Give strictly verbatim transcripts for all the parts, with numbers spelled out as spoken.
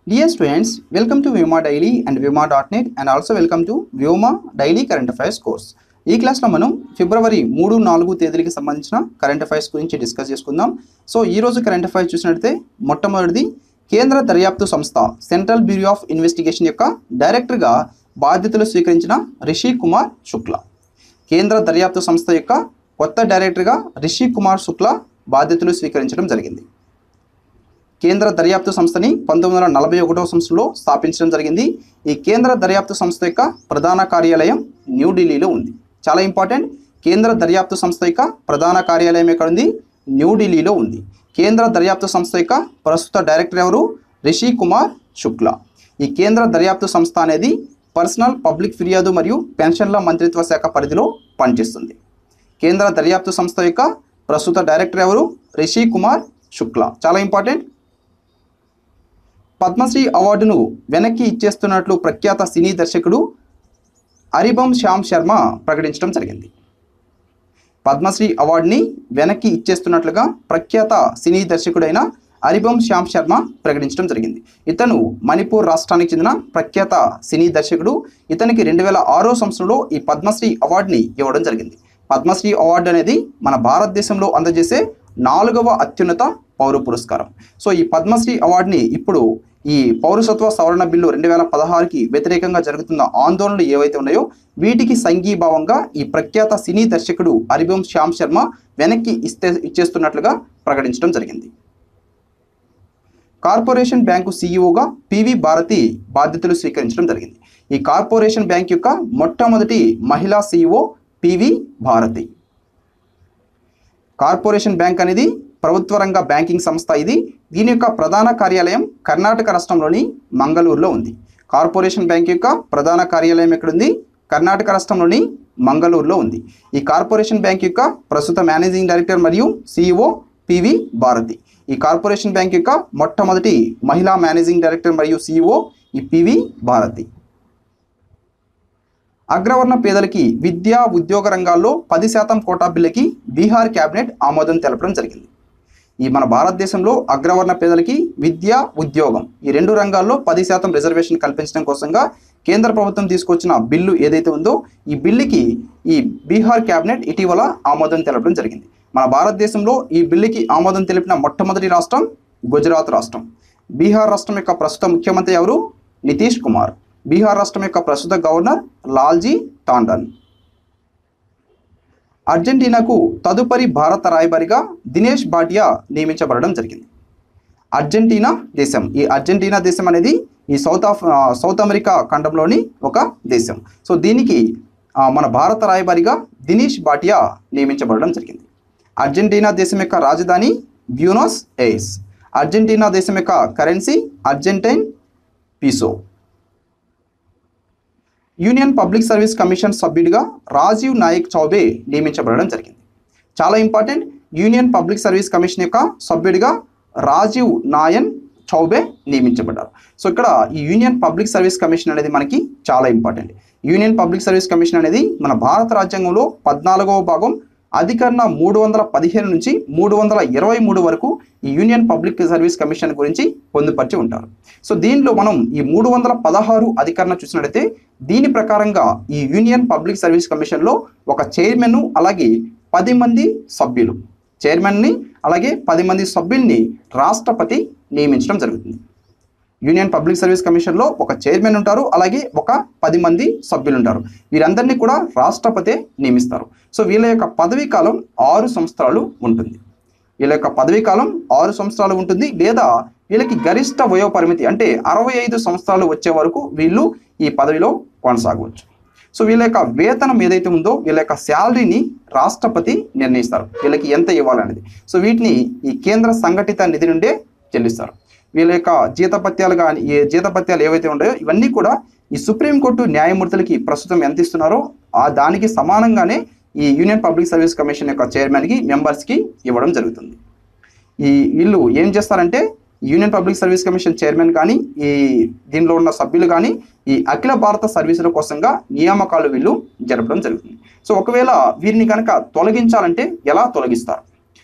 Dear students, welcome to Vyoma Daily and Vyoma dot net and also welcome to Vyoma Daily Current Affairs course. ఈ క్లాస్లో మనం ఫిబ్రవరి మూడు నాలుగు తేదీలకు సంబంధించిన కరెంట్ అఫైర్స్ గురించి డిస్కస్ చేసుకుందాం. సో ఈ రోజు కరెంట్ అఫైర్స్ చూసినట్లయితే మొట్టమొదటిది కేంద్ర దర్యాప్తు సంస్థ సెంట్రల్ బ్యూరో ఆఫ్ ఇన్వెస్టిగేషన్ యొక్క డైరెక్టర్గా బాధ్యతలు స్వీకరించిన రిషి కుమార్ శుక్లా. కేంద్ర దర్యాప్తు సంస్థ యొక్క కొత్త డైరెక్టర్గా రిషి కుమార్ శుక్లా బాధ్యతలు స్వీకరించడం జరిగింది. కేంద్ర దర్యాప్తు సంస్థని పంతొమ్మిది వందల నలభై ఒకటవ సంవత్సరంలో స్థాపించడం జరిగింది. ఈ కేంద్ర దర్యాప్తు సంస్థ యొక్క ప్రధాన కార్యాలయం న్యూఢిల్లీలో ఉంది. చాలా ఇంపార్టెంట్. కేంద్ర దర్యాప్తు సంస్థ యొక్క ప్రధాన కార్యాలయం ఎక్కడ ఉంది? న్యూఢిల్లీలో ఉంది. కేంద్ర దర్యాప్తు సంస్థ యొక్క ప్రస్తుత డైరెక్టర్ ఎవరు? రిషి కుమార్ శుక్లా. ఈ కేంద్ర దర్యాప్తు సంస్థ అనేది పర్సనల్ పబ్లిక్ ఫిర్యాదు మరియు పెన్షన్ల మంత్రిత్వ శాఖ పరిధిలో పనిచేస్తుంది. కేంద్ర దర్యాప్తు సంస్థ యొక్క ప్రస్తుత డైరెక్టర్ ఎవరు? రిషి కుమార్ శుక్లా. చాలా ఇంపార్టెంట్. పద్మశ్రీ అవార్డును వెనక్కి ఇచ్చేస్తున్నట్లు ప్రఖ్యాత సినీ దర్శకుడు అరిబమ్ శ్యామ్ శర్మ ప్రకటించడం జరిగింది. పద్మశ్రీ అవార్డుని వెనక్కి ఇచ్చేస్తున్నట్లుగా ప్రఖ్యాత సినీ దర్శకుడైన అరిబమ్ శ్యామ్ శర్మ ప్రకటించడం జరిగింది. ఇతను మణిపూర్ రాష్ట్రానికి చెందిన ప్రఖ్యాత సినీ దర్శకుడు. ఇతనికి రెండు వేల ఆరో సంవత్సరంలో ఈ పద్మశ్రీ అవార్డుని ఇవ్వడం జరిగింది. పద్మశ్రీ అవార్డు అనేది మన భారతదేశంలో అందజేసే నాలుగవ అత్యున్నత పౌర పురస్కారం. సో ఈ పద్మశ్రీ అవార్డుని ఇప్పుడు ఈ పౌరసత్వ సవరణ బిల్లు రెండు వేల పదహారుకి వ్యతిరేకంగా జరుగుతున్న ఆందోళనలు ఏవైతే ఉన్నాయో వీటికి సంఘీభావంగా ఈ ప్రఖ్యాత సినీ దర్శకుడు అరిబమ్ శ్యామ్ శర్మ వెనక్కి ఇస్తే ఇచ్చేస్తున్నట్లుగా ప్రకటించడం జరిగింది. కార్పొరేషన్ బ్యాంకు సీఈఓగా పివి భారతి బాధ్యతలు స్వీకరించడం జరిగింది. ఈ కార్పొరేషన్ బ్యాంక్ యొక్క మొట్టమొదటి మహిళా CEO PV Bharati. Corporation bank అనేది ప్రభుత్వ రంగ బ్యాంకింగ్ సంస్థ. ఇది దీని యొక్క ప్రధాన కార్యాలయం కర్ణాటక రాష్ట్రంలోని మంగళూరులో ఉంది. కార్పొరేషన్ బ్యాంక్ యొక్క ప్రధాన కార్యాలయం ఎక్కడుంది? కర్ణాటక రాష్ట్రంలోని మంగళూరులో ఉంది. ఈ కార్పొరేషన్ బ్యాంక్ యొక్క ప్రస్తుత మేనేజింగ్ డైరెక్టర్ మరియు సీఈఓ పివి భారతి. ఈ కార్పొరేషన్ బ్యాంక్ యొక్క మొట్టమొదటి మహిళా మేనేజింగ్ డైరెక్టర్ మరియు సీఈఓ ఈ పివి భారతి. అగ్రవర్ణ పేదలకి విద్యా ఉద్యోగ రంగాల్లో పది శాతం కోటా బిల్లుకి బీహార్ కేబినెట్ ఆమోదం తెలపడం జరిగింది. ఈ మన భారతదేశంలో అగ్రవర్ణ పేదలకి విద్య ఉద్యోగం ఈ రెండు రంగాల్లో పది శాతం రిజర్వేషన్ కల్పించడం కోసంగా కేంద్ర ప్రభుత్వం తీసుకొచ్చిన బిల్లు ఏదైతే ఉందో ఈ బిల్లుకి ఈ బీహార్ కేబినెట్ ఇటీవల ఆమోదం తెలపడం జరిగింది. మన భారతదేశంలో ఈ బిల్లుకి ఆమోదం తెలిపిన మొట్టమొదటి రాష్ట్రం గుజరాత్ రాష్ట్రం. బీహార్ రాష్ట్రం యొక్క ప్రస్తుత ముఖ్యమంత్రి ఎవరు? నితీష్ కుమార్. బీహార్ రాష్ట్రం యొక్క ప్రస్తుత గవర్నర్ లాల్జీ టాండన్. అర్జెంటీనాకు తదుపరి భారత రాయబారిగా దినేష్ భాటియా నియమించబడడం జరిగింది. అర్జెంటీనా దేశం ఈ అర్జెంటీనా దేశం అనేది ఈ సౌత్ ఆఫ్ సౌత్ అమెరికా ఖండంలోని ఒక దేశం. సో దీనికి మన భారత రాయబారిగా దినేష్ భాటియా నియమించబడడం జరిగింది. అర్జెంటీనా దేశం యొక్క రాజధాని బ్యూనస్ ఎయిర్స్. అర్జెంటీనా దేశం యొక్క currency Argentine peso. Union Public Service Commission సభ్యుడిగా రాజీవ్ నాయక్ చౌబే నియమించబడడం జరిగింది. చాలా important. Union Public Service commission యొక్క సభ్యుడిగా రాజీవ్ నాయన్ చౌబే నియమించబడ్డారు. సో ఇక్కడ ఈ యూనియన్ పబ్లిక్ సర్వీస్ కమిషన్ అనేది మనకి చాలా important. Union Public Service Commission అనేది మన భారత రాజ్యాంగంలో పద్నాలుగవ భాగం అధికరణ మూడు వందల పదిహేను నుంచి మూడు వందల ఇరవై మూడు వరకు ఈ యూనియన్ పబ్లిక్ సర్వీస్ కమిషన్ గురించి పొందుపరిచి ఉంటారు. సో దీనిలో మనం ఈ మూడు వందల పదహారు అధికరణ చూసినట్లయితే దీని ప్రకారంగా ఈ యూనియన్ పబ్లిక్ సర్వీస్ కమిషన్లో ఒక చైర్మన్ అలాగే పది మంది సభ్యులు చైర్మన్ని అలాగే పది మంది సభ్యుల్ని రాష్ట్రపతి నియమించడం జరుగుతుంది. యూనియన్ పబ్లిక్ సర్వీస్ కమిషన్లో ఒక చైర్మన్ ఉంటారు అలాగే ఒక పది మంది సభ్యులు ఉంటారు. వీరందరినీ కూడా రాష్ట్రపతి నియమిస్తారు. సో వీళ్ళ యొక్క పదవీ కాలం ఆరు సంవత్సరాలు ఉంటుంది. వీళ్ళ యొక్క పదవీ కాలం ఆరు సంవత్సరాలు ఉంటుంది లేదా వీళ్ళకి గరిష్ట వయో పరిమితి అంటే అరవై ఐదు సంవత్సరాలు వచ్చే వరకు వీళ్ళు ఈ పదవిలో కొనసాగవచ్చు. సో వీళ్ళ యొక్క వేతనం ఏదైతే ఉందో వీళ్ళ యొక్క శాలరీని రాష్ట్రపతి నిర్ణయిస్తారు వీళ్ళకి ఎంత ఇవ్వాలనేది. సో వీటిని ఈ కేంద్ర సంఘటిత నిధి నుండే చెల్లిస్తారు. వీళ్ళ యొక్క జీతపత్యాలు కానీ ఏ జీతపత్యాలు ఏవైతే ఉన్నాయో ఇవన్నీ కూడా ఈ సుప్రీంకోర్టు న్యాయమూర్తులకి ప్రస్తుతం ఎంత ఇస్తున్నారో ఆ దానికి సమానంగానే ఈ యూనియన్ పబ్లిక్ సర్వీస్ కమిషన్ యొక్క చైర్మన్కి మెంబర్స్కి ఇవ్వడం జరుగుతుంది. ఈ వీళ్ళు ఏం చేస్తారంటే Union Public Service Commission chairman కానీ ఈ దీనిలో ఉన్న సభ్యులు కానీ ఈ అఖిల భారత సర్వీసుల కోసంగా నియామకాలు వీళ్ళు జరపడం జరుగుతుంది. సో ఒకవేళ వీరిని కనుక తొలగించాలంటే ఎలా తొలగిస్తారు?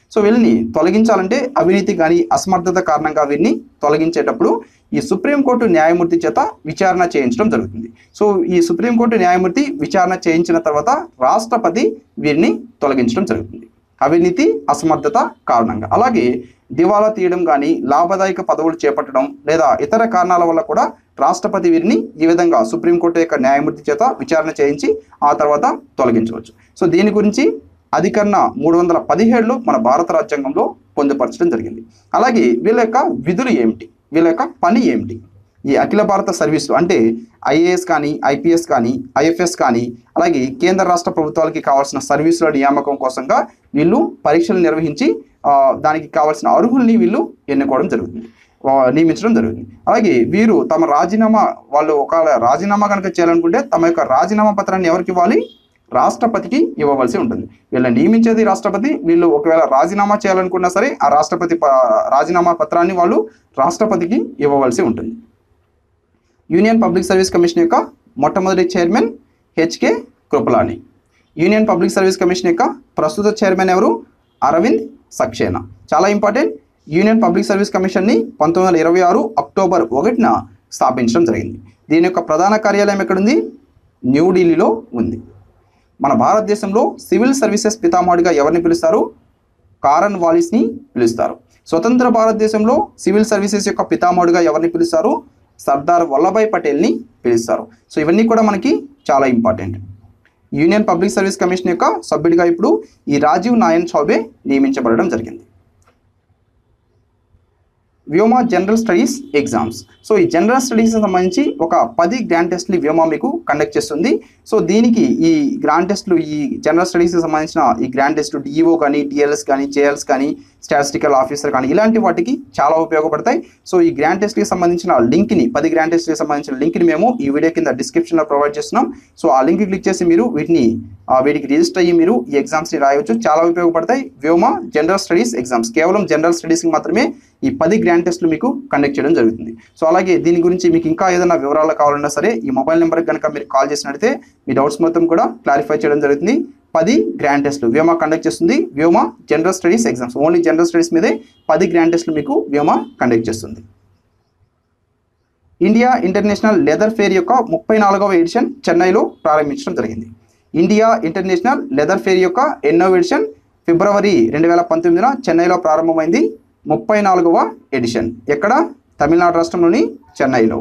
సో వీళ్ళని తొలగించాలంటే అవినీతి కానీ అసమర్థత కారణంగా వీరిని తొలగించేటప్పుడు ఈ సుప్రీంకోర్టు న్యాయమూర్తి చేత విచారణ చేయించడం జరుగుతుంది. సో ఈ సుప్రీంకోర్టు న్యాయమూర్తి విచారణ చేయించిన తర్వాత రాష్ట్రపతి వీరిని తొలగించడం జరుగుతుంది అవినీతి అసమర్థత కారణంగా. అలాగే దివాలా తీయడం కానీ లాభదాయక పదవులు చేపట్టడం లేదా ఇతర కారణాల వల్ల కూడా రాష్ట్రపతి వీరిని ఈ విధంగా సుప్రీంకోర్టు యొక్క న్యాయమూర్తి చేత విచారణ చేయించి ఆ తర్వాత తొలగించవచ్చు. సో దీని గురించి అధికరణ మూడు వందల పదిహేడులో మన భారత రాజ్యాంగంలో పొందుపరచడం జరిగింది. అలాగే వీళ్ళ యొక్క విధులు ఏమిటి, వీళ్ళ యొక్క పని ఏమిటి? ఈ అఖిల భారత సర్వీసులు అంటే ఐఏఎస్ కానీ ఐపీఎస్ కానీ ఐఎఫ్ఎస్ కానీ అలాగే కేంద్ర రాష్ట్ర ప్రభుత్వాలకి కావాల్సిన సర్వీసుల నియామకం కోసంగా వీళ్ళు పరీక్షలు నిర్వహించి దానికి కావాల్సిన అర్హుల్ని వీళ్ళు ఎన్నుకోవడం జరుగుతుంది, నియమించడం జరుగుతుంది. అలాగే వీరు తమ రాజీనామా వాళ్ళు ఒకవేళ రాజీనామా కనుక చేయాలనుకుంటే తమ యొక్క రాజీనామా పత్రాన్ని ఎవరికి ఇవ్వాలి? రాష్ట్రపతికి ఇవ్వవలసి ఉంటుంది. వీళ్ళని నియమించేది రాష్ట్రపతి. వీళ్ళు ఒకవేళ రాజీనామా చేయాలనుకున్నా సరే ఆ రాష్ట్రపతి రాజీనామా పత్రాన్ని వాళ్ళు రాష్ట్రపతికి ఇవ్వవలసి ఉంటుంది. యూనియన్ పబ్లిక్ సర్వీస్ కమిషన్ యొక్క మొట్టమొదటి chairman H K Kripalani. Union Public Service commission యొక్క ప్రస్తుత చైర్మన్ ఎవరు? అరవింద్ సక్సేనా. చాలా ఇంపార్టెంట్. యూనియన్ పబ్లిక్ సర్వీస్ కమిషన్ని పంతొమ్మిది వందల ఇరవై ఆరు అక్టోబర్ ఒకటిన స్థాపించడం జరిగింది. దీని యొక్క ప్రధాన కార్యాలయం ఎక్కడుంది? న్యూఢిల్లీలో ఉంది. మన భారతదేశంలో సివిల్ సర్వీసెస్ పితామహుడిగా ఎవరిని పిలుస్తారు? కారన్ వాలిస్ని పిలుస్తారు. స్వతంత్ర భారతదేశంలో సివిల్ సర్వీసెస్ యొక్క పితామహుడిగా ఎవరిని పిలుస్తారు? సర్దార్ వల్లభాయ్ పటేల్ని పిలుస్తారు. సో ఇవన్నీ కూడా మనకి చాలా important. Union Public Service commission యొక్క సభ్యుడిగా ఇప్పుడు ఈ రాజీవ్ నాయన్ చౌబే నియమించబడడం జరిగింది. Vyoma general studies exams. So ఈ జనరల్ స్టడీస్కి సంబంధించి ఒక పది గ్రాండ్ టెస్ట్లు వ్యోమా మీకు కండక్ట్ చేస్తుంది. సో దీనికి ఈ గ్రాండ్ టెస్ట్లు ఈ జనరల్ స్టడీస్కి సంబంధించిన ఈ గ్రాండ్ టెస్ట్లు డిఈఓ కానీ టిఎల్ఎస్ కానీ జేఎల్స్ కానీ స్టాటిస్టికల్ ఆఫీసర్ కానీ ఇలాంటి వాటికి చాలా ఉపయోగపడతాయి. సో ఈ గ్రాండ్ టెస్ట్కి సంబంధించిన లింక్ని పది గ్రాండ్ టెస్ట్కి సంబంధించిన లింక్ని మేము ఈ వీడియో కింద డిస్క్రిప్షన్లో ప్రొవైడ్ చేస్తున్నాం. సో ఆ లింక్ క్లిక్ చేసి మీరు వీటిని వీటికి రిజిస్టర్ అయ్యి మీరు ఈ ఎగ్జామ్స్ని రాయవచ్చు. చాలా ఉపయోగపడతాయి. వ్యోమా జనరల్ స్టడీస్ ఎగ్జామ్స్ కేవలం జనరల్ స్టడీస్కి మాత్రమే ఈ పది గ్రాండ్ టెస్ట్లు మీకు కండక్ట్ చేయడం జరుగుతుంది. సో అలాగే దీని గురించి మీకు ఇంకా ఏదైనా వివరాలు కావాలన్నా సరే ఈ మొబైల్ నెంబర్కి కనుక మీరు కాల్ చేసినట్లయితే మీ డౌట్స్ మొత్తం కూడా క్లారిఫై చేయడం జరుగుతుంది. పది గ్రాండ్ టెస్ట్లు వ్యోమా కండక్ట్ చేస్తుంది. Vyoma general studies exams only general studies మీదే పది గ్రాండ్ టెస్ట్లు మీకు వ్యోమా కండక్ట్ చేస్తుంది. ఇండియా ఇంటర్నేషనల్ లెదర్ ఫేర్ యొక్క ముప్పై నాలుగవ ఎడిషన్ చెన్నైలో ప్రారంభించడం జరిగింది. ఇండియా ఇంటర్నేషనల్ లెదర్ ఫేర్ యొక్క ఎన్నో ఎడిషన్ ఫిబ్రవరి రెండు వేల పంతొమ్మిదిన చెన్నైలో ప్రారంభమైంది. ముప్పై నాలుగవ ఎడిషన్ ఎక్కడ? తమిళనాడు రాష్ట్రంలోని చెన్నైలో.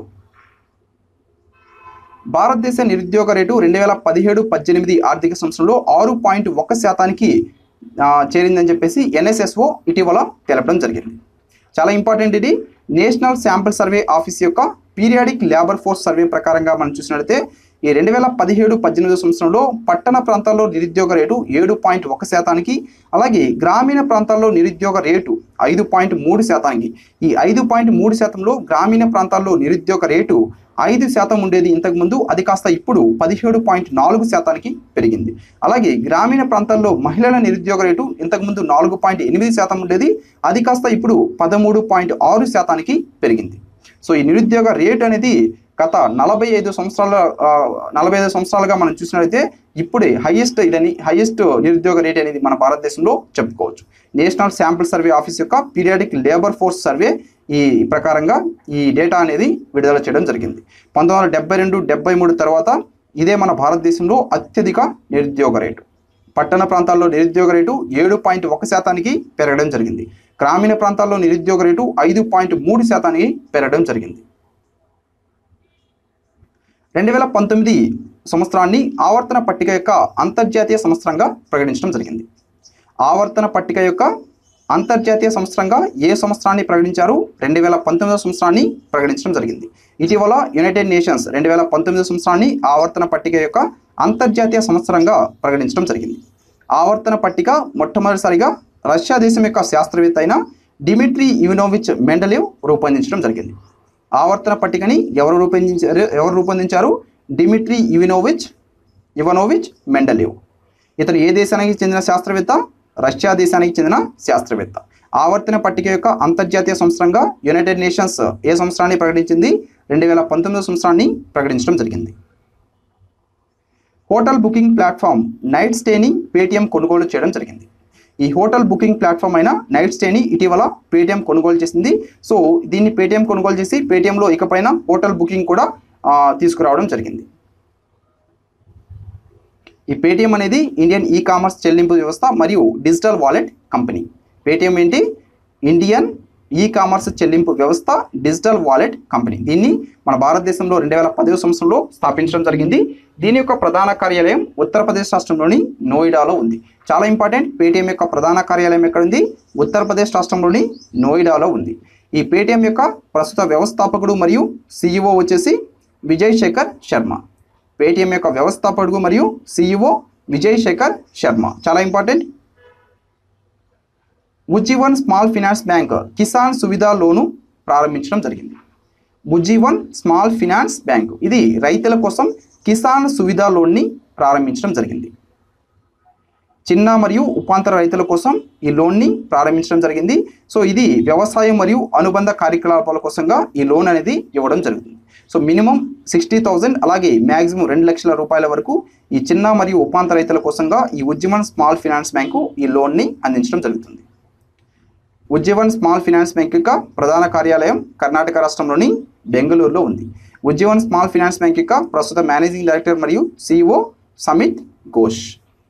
భారతదేశ నిరుద్యోగ రేటు రెండు వేల పదిహేడు పద్దెనిమిది ఆర్థిక సంవత్సరంలో ఆరు పాయింట్ ఒక శాతానికి చేరిందని చెప్పేసి ఎన్ఎస్ఎస్ఓ ఇటీవల తెలపడం జరిగింది. చాలా ఇంపార్టెంట్. ఇది నేషనల్ శాంపిల్ సర్వే ఆఫీస్ యొక్క పీరియాడిక్ లేబర్ ఫోర్స్ సర్వే ప్రకారంగా మనం చూసినట్లయితే ఈ రెండు వేల పదిహేడు పద్దెనిమిది సంవత్సరంలో పట్టణ ప్రాంతాల్లో నిరుద్యోగ రేటు ఏడు పాయింట్ ఒక శాతానికి అలాగే గ్రామీణ ప్రాంతాల్లో నిరుద్యోగ రేటు ఐదు పాయింట్ మూడు శాతానికి ఈ ఐదు పాయింట్ మూడు శాతంలో గ్రామీణ ప్రాంతాల్లో నిరుద్యోగ రేటు ఐదు శాతం ఉండేది ఇంతకుముందు, అది కాస్త ఇప్పుడు పదిహేడు పాయింట్ నాలుగు శాతానికి పెరిగింది. అలాగే గ్రామీణ ప్రాంతాల్లో మహిళల నిరుద్యోగ రేటు ఇంతకుముందు నాలుగు పాయింట్ ఎనిమిది శాతం ఉండేది, అది కాస్త ఇప్పుడు పదమూడు పాయింట్ ఆరు శాతానికి పెరిగింది. సో ఈ నిరుద్యోగ రేట్ అనేది గత నలభై ఐదు సంవత్సరాల నలభై ఐదు సంవత్సరాలుగా మనం చూసినట్లయితే ఇప్పుడే హైయెస్ట్ ఇదని హైయెస్ట్ నిరుద్యోగ రేట్ అనేది మన భారతదేశంలో చెప్పుకోవచ్చు. నేషనల్ శాంపిల్ సర్వే ఆఫీస్ యొక్క పీరియాడిక్ లేబర్ ఫోర్స్ సర్వే ఈ ప్రకారంగా ఈ డేటా అనేది విడుదల చేయడం జరిగింది. పంతొమ్మిది వందల డెబ్బై రెండు డెబ్బై మూడు తర్వాత ఇదే మన భారతదేశంలో అత్యధిక నిరుద్యోగ రేటు. పట్టణ ప్రాంతాల్లో నిరుద్యోగ రేటు ఏడు పాయింట్ ఒక శాతానికి పెరగడం జరిగింది. గ్రామీణ ప్రాంతాల్లో నిరుద్యోగ రేటు ఐదు పాయింట్ మూడు శాతానికి పెరగడం జరిగింది. రెండు వేల పంతొమ్మిది సంవత్సరాన్ని ఆవర్తన పట్టిక యొక్క అంతర్జాతీయ సంవత్సరంగా ప్రకటించడం జరిగింది. ఆవర్తన పట్టిక యొక్క అంతర్జాతీయ సంవత్సరంగా ఏ సంవత్సరాన్ని ప్రకటించారు? రెండు వేల పంతొమ్మిదవ సంవత్సరాన్ని ప్రకటించడం జరిగింది. ఇటీవల యునైటెడ్ నేషన్స్ రెండు వేల పంతొమ్మిది సంవత్సరాన్ని ఆవర్తన పట్టిక యొక్క అంతర్జాతీయ సంవత్సరంగా ప్రకటించడం జరిగింది. ఆవర్తన పట్టిక మొట్టమొదటిసారిగా రష్యా దేశం యొక్క శాస్త్రవేత్త అయిన డిమిట్రీ ఇవనోవిచ్ మెండలేవ్ రూపొందించడం జరిగింది. ఆవర్తన పట్టికని ఎవరు రూపొందించారు ఎవరు రూపొందించారు డిమిట్రీ ఇవనోవిచ్ ఇవనోవిచ్ మెండలేవ్. ఇతను ఏ దేశానికి చెందిన శాస్త్రవేత్త? రష్యా దేశానికి చెందిన శాస్త్రవేత్త. ఆవర్తన పట్టిక యొక్క అంతర్జాతీయ సంవత్సరంగా యునైటెడ్ నేషన్స్ ఏ సంవత్సరాన్ని ప్రకటించింది? రెండు వేల పంతొమ్మిదవ సంవత్సరాన్ని ప్రకటించడం జరిగింది. హోటల్ బుకింగ్ ప్లాట్ఫామ్ నైట్ స్టేని పేటిఎం కొనుగోలు చేయడం జరిగింది. ఈ హోటల్ బుకింగ్ ప్లాట్ఫామ్ అయిన నైట్ స్టేని ఇటీవల పేటీఎం కొనుగోలు చేసింది. సో దీన్ని పేటీఎం కొనుగోలు చేసి పేటీఎంలో ఇకపైన హోటల్ బుకింగ్ కూడా తీసుకురావడం జరిగింది. ఈ పేటీఎం అనేది ఇండియన్ ఈ కామర్స్ చెల్లింపు వ్యవస్థ మరియు డిజిటల్ వాలెట్ కంపెనీ. పేటీఎం ఏంటి? ఇండియన్ ఈ కామర్స్ చెల్లింపు వ్యవస్థ డిజిటల్ వాలెట్ కంపెనీ. దీన్ని మన భారతదేశంలో రెండు వేల పదవ సంవత్సరంలో స్థాపించడం జరిగింది. దీని యొక్క ప్రధాన కార్యాలయం ఉత్తరప్రదేశ్ రాష్ట్రంలోని నోయిడాలో ఉంది. చాలా ఇంపార్టెంట్, పేటీఎం యొక్క ప్రధాన కార్యాలయం ఎక్కడ ఉంది? ఉత్తరప్రదేశ్ రాష్ట్రంలోని నోయిడాలో ఉంది. ఈ పేటీఎం యొక్క ప్రస్తుత వ్యవస్థాపకుడు మరియు సిఇఓ వచ్చేసి విజయ్ శేఖర్ శర్మ. పేటీఎం యొక్క వ్యవస్థాపకుడు మరియు సిఇఓ విజయ్ శేఖర్ శర్మ. చాలా important. Ujjivan small finance bank Kisan Suvidha loan ప్రారంభించడం జరిగింది. ఉజ్జీవన్ స్మాల్ ఫినాన్స్ బ్యాంక్ ఇది రైతుల కోసం కిసాన్ సువిధా లోన్ని ప్రారంభించడం జరిగింది. చిన్న మరియు ఉపాంతర రైతుల కోసం ఈ లోన్ని ప్రారంభించడం జరిగింది. సో ఇది వ్యవసాయం మరియు అనుబంధ కార్యకలాపాల కోసంగా ఈ లోన్ అనేది ఇవ్వడం జరుగుతుంది. సో మినిమం సిక్స్టీ థౌజండ్ అలాగే మ్యాక్సిమం రెండు లక్షల రూపాయల వరకు ఈ చిన్న మరియు ఉపాంతర రైతుల కోసంగా ఈ ఉజ్జీవన్ స్మాల్ ఫినాన్స్ బ్యాంకు ఈ లోన్ని అందించడం జరుగుతుంది. ఉజ్జీవన్ స్మాల్ ఫినాన్స్ బ్యాంక్ యొక్క ప్రధాన కార్యాలయం కర్ణాటక రాష్ట్రంలోని బెంగళూరులో ఉంది. ఉజ్జీవన్ స్మాల్ ఫినాన్స్ బ్యాంక్ యొక్క ప్రస్తుత మేనేజింగ్ డైరెక్టర్ మరియు CEO Samit Ghosh.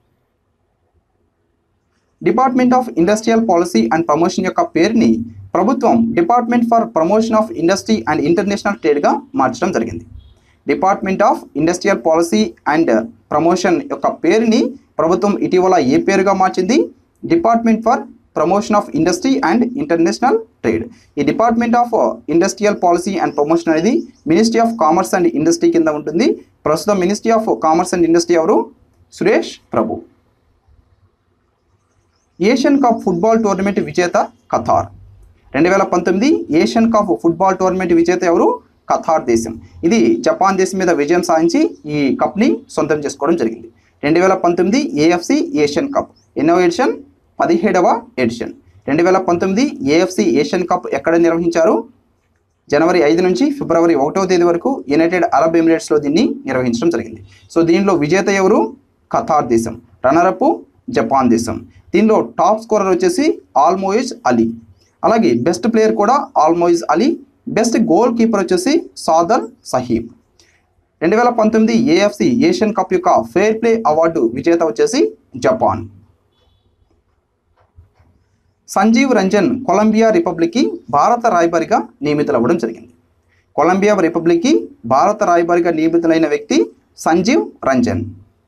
Department of industrial policy and promotion యొక్క పేరుని ప్రభుత్వం department for promotion of industry and international ట్రేడ్గా మార్చడం జరిగింది. Department of industrial policy and promotion యొక్క పేరుని ప్రభుత్వం ఇటీవల ఏ పేరుగా మార్చింది? Department for promotion of industry and international trade. ఈ department of industrial policy and promotion అనేది ministry of commerce and industry కింద ఉంటుంది. ప్రస్తుతం ministry of commerce and industry ఎవరు? Suresh Prabhu. Asian cup football tournament విజేత ఖతార్. రెండు వేల పంతొమ్మిది ఏషియన్ కప్ ఫుట్బాల్ టోర్నమెంట్ విజేత ఎవరు? ఖతార్ దేశం. ఇది జపాన్ దేశం మీద విజయం సాధించి ఈ కప్ని సొంతం చేసుకోవడం జరిగింది. రెండు వేల పంతొమ్మిది ఏఎఫ్సి ఏషియన్ కప్ ఎన్నో ఎడిషన్? పదిహేడవ ఎడిషన్. రెండు వేల పంతొమ్మిది ఏఎఫ్సి ఏషియన్ కప్ ఎక్కడ నిర్వహించారు? జనవరి ఐదు నుంచి ఫిబ్రవరి ఒకటవ తేదీ వరకు యునైటెడ్ అరబ్ ఎమిరేట్స్లో దీన్ని నిర్వహించడం జరిగింది. సో దీనిలో విజేత ఎవరు? ఖతార్ దేశం. రన్నరప్ జపాన్ దేశం. దీనిలో టాప్ స్కోరర్ వచ్చేసి ఆల్మోయిజ్ అలీ. అలాగే బెస్ట్ ప్లేయర్ కూడా Almoez Ali. Best goalkeeper వచ్చేసి సాదర్ సహీబ్. రెండు వేల పంతొమ్మిది ఏఎఫ్సి ఏషియన్ కప్ యొక్క ఫెయిర్ ప్లే అవార్డు విజేత వచ్చేసి జపాన్. సంజీవ్ రంజన్ కొలంబియా రిపబ్లిక్కి భారత రాయబారిగా నియమితులవ్వడం జరిగింది. కొలంబియా రిపబ్లిక్కి భారత రాయబారిగా నియమితులైన వ్యక్తి Sanjiv Ranjan.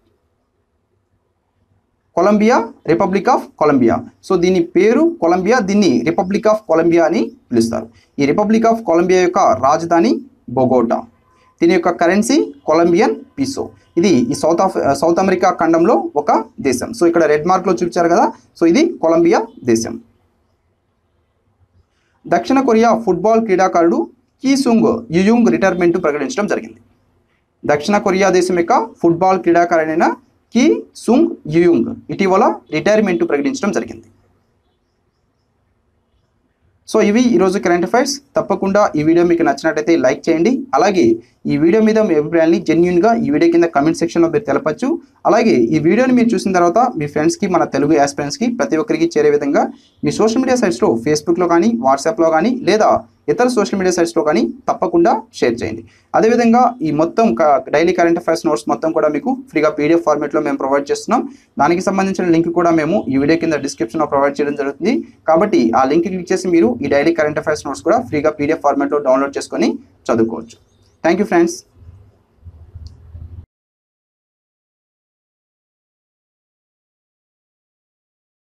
Colombia Republic of Colombia. So దీని పేరు కొలంబియా, దీన్ని రిపబ్లిక్ ఆఫ్ కొలంబియా అని పిలుస్తారు. ఈ రిపబ్లిక్ ఆఫ్ కొలంబియా యొక్క రాజధాని బొగోటా. దీని యొక్క కరెన్సీ కొలంబియన్ పీసో. ఇది ఈ సౌత్ ఆఫ్ సౌత్ అమెరికా ఖండంలో ఒక దేశం. సో ఇక్కడ రెడ్ మార్క్లో చూపించారు కదా, సో ఇది కొలంబియా దేశం. దక్షిణ కొరియా ఫుట్బాల్ క్రీడాకారుడు కీ సుంగ్ యుయుంగ్ రిటైర్మెంట్ ప్రకటించడం జరిగింది. దక్షిణ కొరియా దేశం యొక్క ఫుట్బాల్ క్రీడాకారుడైన కీ సుంగ్ యుయుంగ్ ఇటీవల రిటైర్మెంట్ ప్రకటించడం జరిగింది. సో ఇవి ఈరోజు కరెంట్ అఫైర్స్. తప్పకుండా ఈ వీడియో మీకు నచ్చినట్టయితే లైక్ చేయండి. అలాగే ఈ వీడియో మీద మీ అభిప్రాయాన్ని జెన్యూన్గా ఈ వీడియో కింద కమెంట్ సెక్షన్లో మీరు తెలపచ్చు. అలాగే ఈ వీడియోని మీరు చూసిన తర్వాత మీ ఫ్రెండ్స్కి, మన తెలుగు యాస్పిరెంట్స్కి ప్రతి ఒక్కరికి చేరే విధంగా మీ సోషల్ మీడియా సైట్స్లో ఫేస్బుక్లో కానీ, వాట్సాప్లో కానీ, లేదా ఇతర సోషల్ మీడియా సైట్స్లో కానీ తప్పకుండా షేర్ చేయండి. అదేవిధంగా ఈ మొత్తం డైలీ కరెంట్ అఫైర్స్ నోట్స్ మొత్తం కూడా మీకు ఫ్రీగా పీడిఎఫ్ ఫార్మేట్లో మేము ప్రొవైడ్ చేస్తున్నాం. దానికి సంబంధించిన లింక్ కూడా మేము ఈ వీడియో కింద డిస్క్రిప్షన్లో ప్రొవైడ్ చేయడం జరుగుతుంది. కాబట్టి ఆ లింక్ క్లిక్ చేసి మీరు ఈ డైలీ కరెంట్ అఫైర్స్ నోట్స్ కూడా ఫ్రీగా పీడిఎఫ్ ఫార్మేట్లో డౌన్లోడ్ చేసుకొని చదువుకోవచ్చు. Thank you friends.